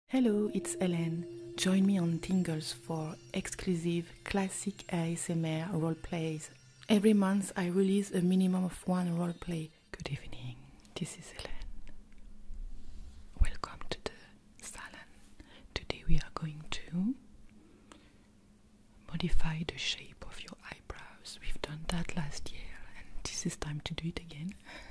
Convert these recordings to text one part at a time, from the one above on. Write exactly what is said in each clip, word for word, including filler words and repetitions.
Hello, it's Hélène. Join me on Tingles for exclusive classic A S M R roleplays. Every month I release a minimum of one roleplay. Good evening, this is Hélène. Welcome to the salon. Today we are going to modify the shape of your eyebrows. We've done that last year and this is time to do it again.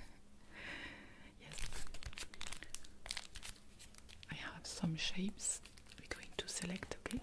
Some shapes we're going to select, okay?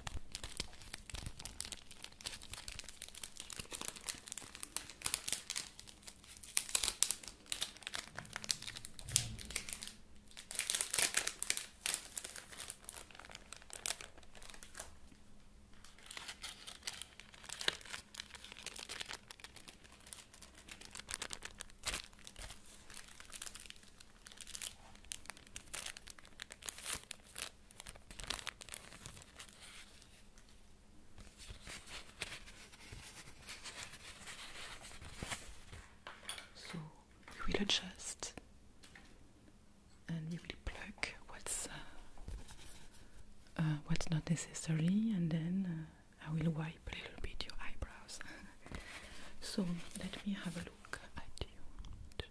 We will adjust and we will pluck what's uh, uh, what's not necessary, and then uh, I will wipe a little bit your eyebrows. So let me have a look at you.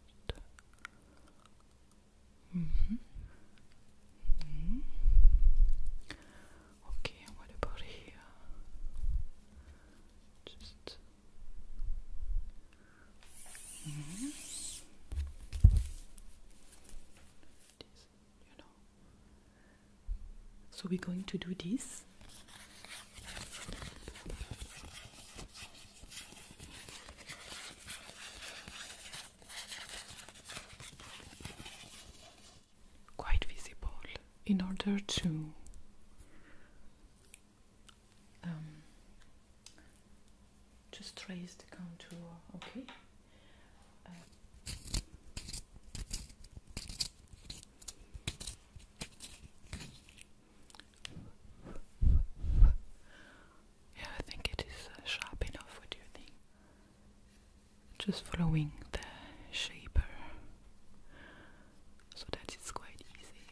Mm-hmm. Mm-hmm. Okay, what about here? Just mm-hmm. So we're going to do this. Quite visible in order to um, just trace the contour, okay? Just following the shaper so that it's quite easy.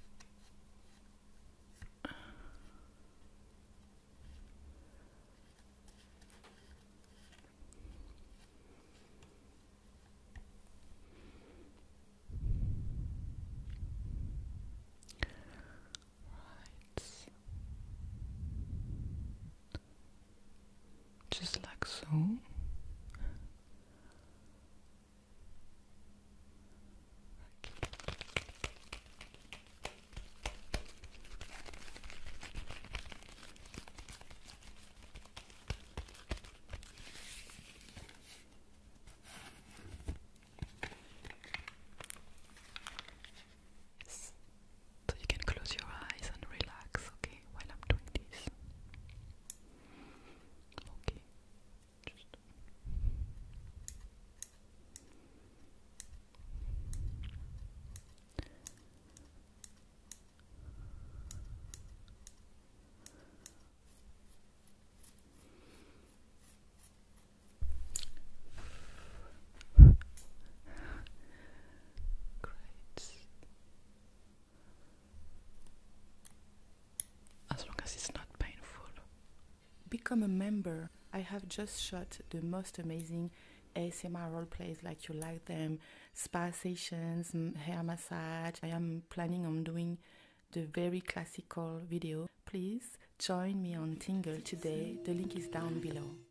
Right. Just like so. Become a member. I have just shot the most amazing A S M R roleplays like you like them, spa sessions, hair massage. I am planning on doing the very classical video. Please join me on Tingle today. The link is down below.